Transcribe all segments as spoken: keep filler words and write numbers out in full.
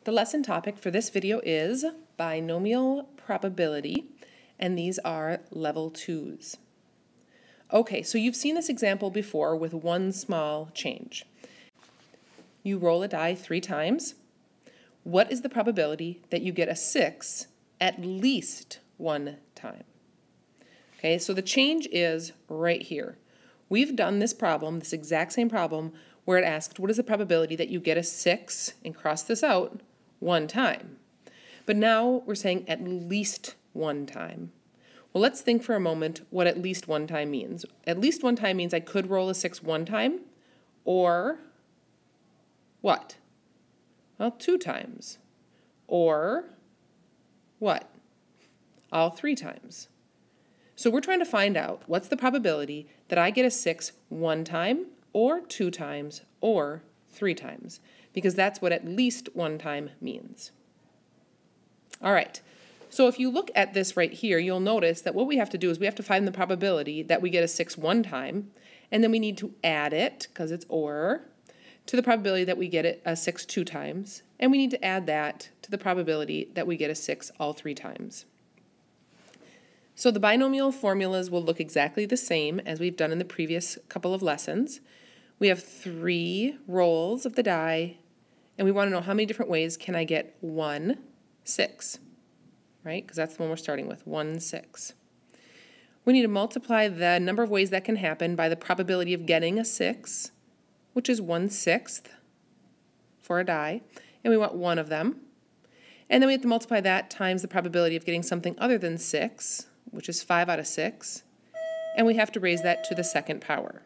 The lesson topic for this video is binomial probability, and these are level twos. Okay, so you've seen this example before with one small change. You roll a die three times. What is the probability that you get a six at least one time? Okay, so the change is right here. We've done this problem, this exact same problem, where it asked what is the probability that you get a six, and cross this out, one time. But now we're saying at least one time. Well, let's think for a moment what at least one time means. At least one time means I could roll a six one time, or what? Well, two times. Or what? All three times. So we're trying to find out what's the probability that I get a six one time, or two times, or three times, because that's what at least one time means. All right, so if you look at this right here, you'll notice that what we have to do is we have to find the probability that we get a six one time, and then we need to add it, because it's or, to the probability that we get it a six two times, and we need to add that to the probability that we get a six all three times. So the binomial formulas will look exactly the same as we've done in the previous couple of lessons. We have three rolls of the die, and we want to know how many different ways can I get one, six, right? Because that's the one we're starting with, one, six. We need to multiply the number of ways that can happen by the probability of getting a six, which is one sixth for a die, and we want one of them. And then we have to multiply that times the probability of getting something other than six, which is five out of six, and we have to raise that to the second power.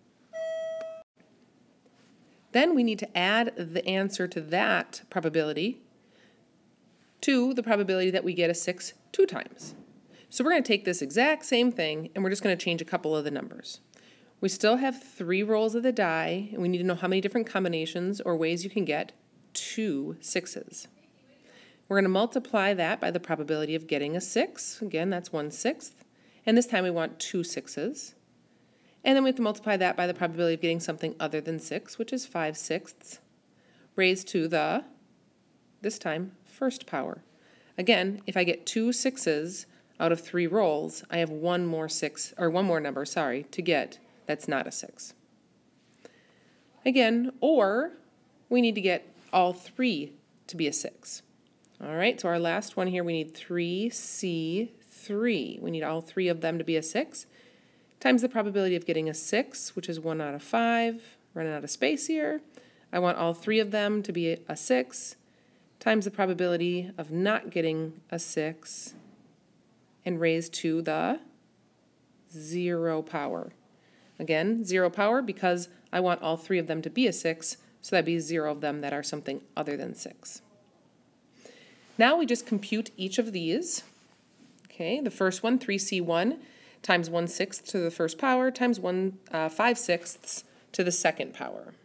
Then we need to add the answer to that probability to the probability that we get a six two times. So we're going to take this exact same thing, and we're just going to change a couple of the numbers. We still have three rolls of the die, and we need to know how many different combinations or ways you can get two sixes. We're going to multiply that by the probability of getting a six. Again, that's one sixth. And this time we want two sixes. And then we have to multiply that by the probability of getting something other than six, which is five sixths, raised to the, this time, first power. Again, if I get two sixes out of three rolls, I have one more six, or one more number, sorry, to get that's not a six. Again, or we need to get all three to be a six. All right, so our last one here, we need three C three. We need all three of them to be a six, times the probability of getting a six, which is one out of five. Running out of space here. I want all three of them to be a six, times the probability of not getting a six, and raised to the zero power. Again, zero power because I want all three of them to be a six, so that'd be zero of them that are something other than six. Now we just compute each of these. Okay, the first one, three C one, times one sixth to the first power, times one, uh, five sixths to the second power.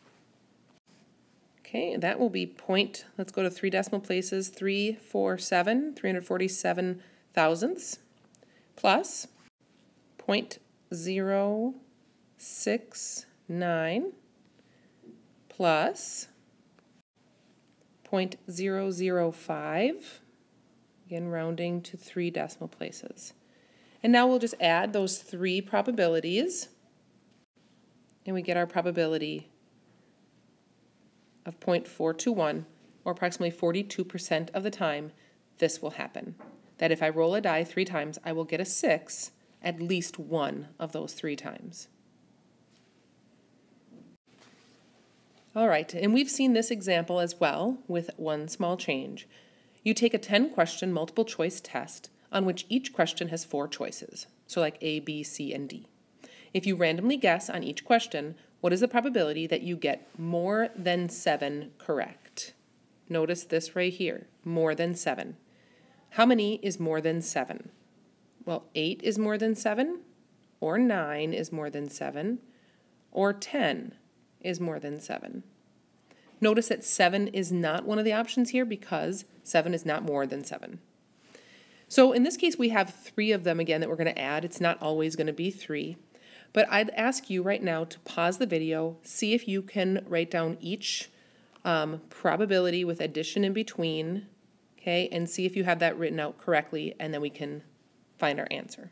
Okay, that will be point, let's go to three decimal places, three four seven, three hundred forty-seven thousandths, plus point zero six nine, plus zero point zero zero five, again rounding to three decimal places. And now we'll just add those three probabilities, and we get our probability of zero point four two one, or approximately forty-two percent of the time this will happen. That if I roll a die three times, I will get a six at least one of those three times. All right, and we've seen this example as well with one small change. You take a ten question multiple choice test on which each question has four choices, so like A, B, C, and D. If you randomly guess on each question, what is the probability that you get more than seven correct? Notice this right here, more than seven. How many is more than seven? Well, eight is more than seven, or nine is more than seven, or ten is more than seven. Notice that seven is not one of the options here because seven is not more than seven. So in this case, we have three of them again that we're going to add. It's not always going to be three. But I'd ask you right now to pause the video, see if you can write down each um, probability with addition in between, okay, and see if you have that written out correctly, and then we can find our answer.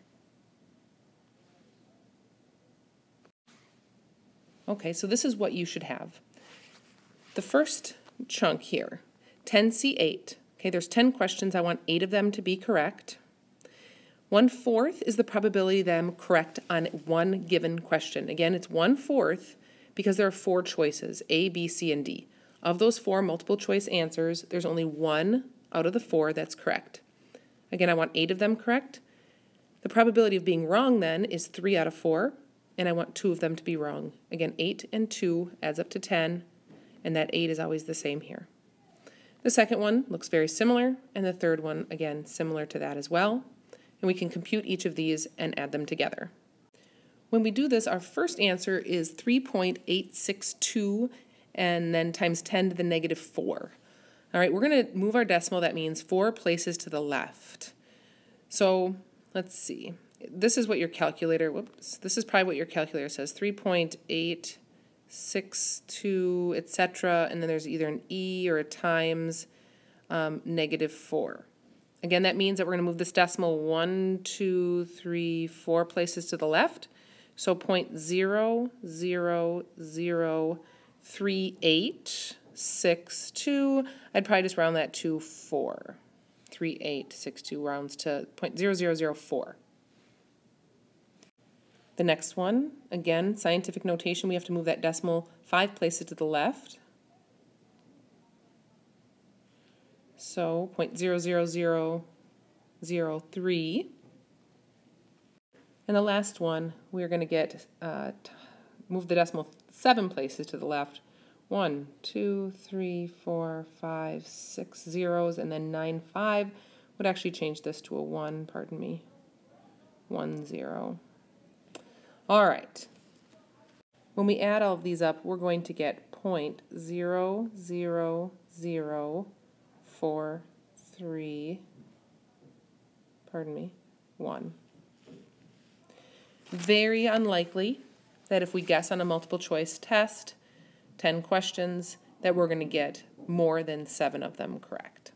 Okay, so this is what you should have. The first chunk here, ten C eight. Okay, there's ten questions. I want eight of them to be correct. One-fourth is the probability that I'm correct on one given question. Again, it's one-fourth because there are four choices, A, B, C, and D. Of those four multiple choice answers, there's only one out of the four that's correct. Again, I want eight of them correct. The probability of being wrong then is three out of four, and I want two of them to be wrong. Again, eight and two adds up to ten, and that eight is always the same here. The second one looks very similar, and the third one, again, similar to that as well. And we can compute each of these and add them together. When we do this, our first answer is three point eight six two, and then times ten to the negative four. All right, we're going to move our decimal. That means four places to the left. So let's see. This is what your calculator, whoops, this is probably what your calculator says, three point eight six two, et cetera, and then there's either an E or a times um, negative four. Again, that means that we're going to move this decimal one, two, three, four places to the left. So zero point zero zero zero three eight six two. I'd probably just round that to four. three eight six two rounds to zero point zero zero zero four. The next one, again, scientific notation, we have to move that decimal five places to the left. So zero point zero zero zero zero three. And the last one, we're going to get, uh, move the decimal seven places to the left. One, two, three, four, five, six zeros, and then nine, five. Would actually change this to a one, pardon me. One, zero. All right. When we add all of these up, we're going to get zero point zero zero zero four three, pardon me, one. Very unlikely that if we guess on a multiple choice test, ten questions, that we're going to get more than seven of them correct.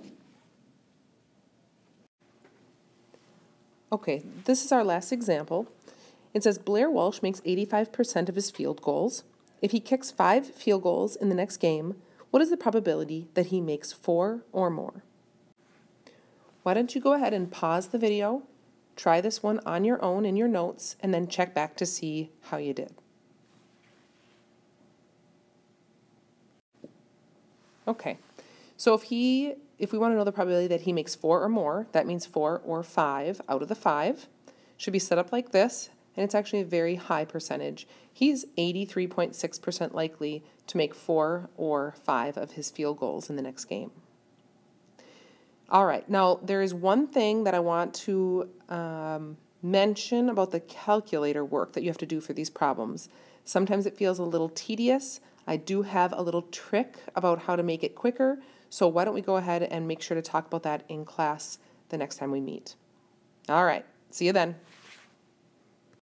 Okay, this is our last example. It says Blair Walsh makes eighty-five percent of his field goals. If he kicks five field goals in the next game, what is the probability that he makes four or more? Why don't you go ahead and pause the video, try this one on your own in your notes, and then check back to see how you did. Okay, so if he, if we want to know the probability that he makes four or more, that means four or five out of the five. Should be set up like this, and it's actually a very high percentage. He's eighty-three point six percent likely to make four or five of his field goals in the next game. All right, now there is one thing that I want to um, mention about the calculator work that you have to do for these problems. Sometimes it feels a little tedious. I do have a little trick about how to make it quicker, so why don't we go ahead and make sure to talk about that in class the next time we meet. All right, see you then.